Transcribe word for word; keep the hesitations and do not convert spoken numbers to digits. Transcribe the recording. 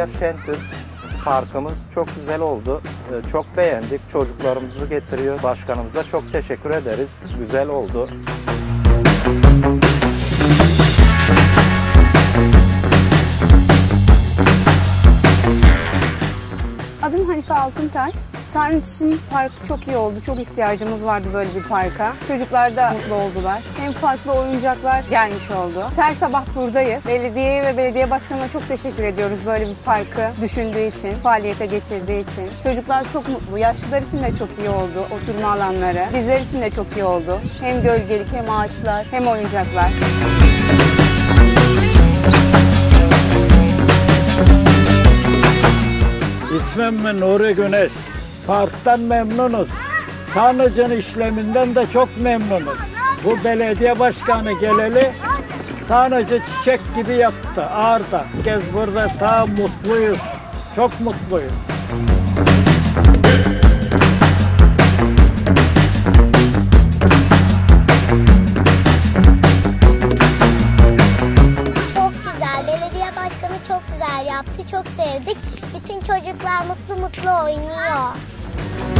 Sarıyer Şentürk parkımız çok güzel oldu. Çok beğendik. Çocuklarımızı getiriyor. Başkanımıza çok teşekkür ederiz. Güzel oldu. Adım Hanife Altıntaş. Sarnıç için park çok iyi oldu. Çok ihtiyacımız vardı böyle bir parka. Çocuklar da mutlu oldular. Hem farklı oyuncaklar gelmiş oldu. Her sabah buradayız. Belediyeye ve belediye başkanına çok teşekkür ediyoruz böyle bir parkı düşündüğü için, faaliyete geçirdiği için. Çocuklar çok mutlu. Yaşlılar için de çok iyi oldu. Oturma alanları. Bizler için de çok iyi oldu. Hem gölgelik, hem ağaçlar, hem oyuncaklar. İsmim Nuri Güneş. Parktan memnunuz. Sarnıcın işleminden de çok memnunuz. Bu belediye başkanı geleli sarnıcı çiçek gibi yaptı. Ağırda. Herkes burada ta mutluyuz. Çok mutluyuz. Çok güzel. Belediye başkanı çok güzel yaptı. Çok sevdik. Bütün çocuklar mutlu mutlu oynuyor.